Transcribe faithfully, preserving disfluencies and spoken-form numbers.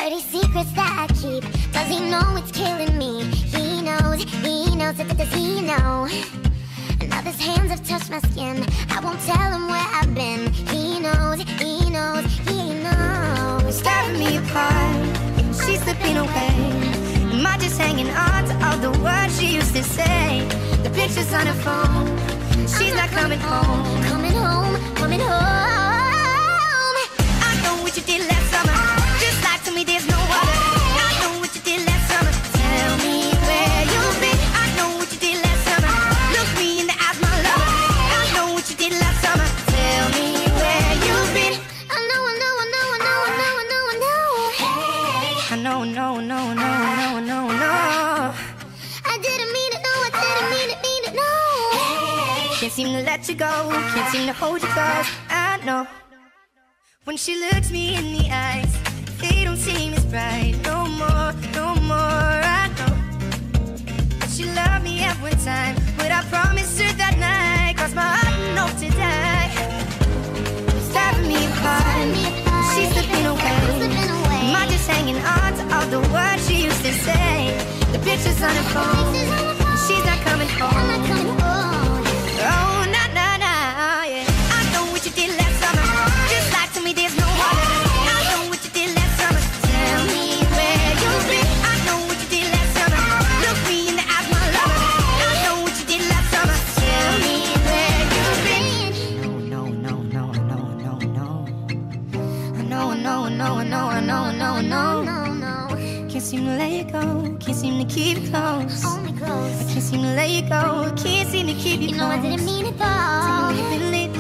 Dirty secrets that I keep. Does he know it's killing me? He knows, he knows, does he know? Now his hands have touched my skin. I won't tell him where I've been. He knows, he knows, he knows. It's tearing me apart, she's slipping away. Am I just hanging on to all the words she used to say? The pictures on her phone, she's not coming home. Coming home, coming home. I know what you did last summer. Just lie to me, there's no other. I know what you did last summer. Tell me where you've been. I know what you did last summer. Look me in the eyes, my lover. I know what you did last summer. Tell me where you've been. I know, I know, I know, I know, I know, I know, I know. Hey, I know, no, no, no, no, no, no. I didn't mean it, no, I didn't mean it, mean it, no. Hey, can't seem to let you go, can't seem to hold you close. I know when she looks me in the eyes, they don't seem as bright. No more, no more. I know that she loved me at one time, but I promised her that night, crossed my heart and hope to die. It's tearing me apart, she's slipping away. Am I just hanging on to all the words she used to say? The pictures on her phone, she's not coming home. Oh, nah, nah, nah, yeah. I know what you did last summer. Just lie to me, there's no other. I know what you did last summer. Tell me where you've been. I know what you did last summer. Look me in the eyes, my lover. I know what you did last summer. Tell me where you've been. No, no, no, no, no, no. I know, I know, I know, I know, I know, I know, I know. no, no. Can't seem to let you go. Can't seem to keep you close. Only close. I can't seem to let you go. Can't seem to keep you You know I close. didn't mean it Tell though. me you've been lit.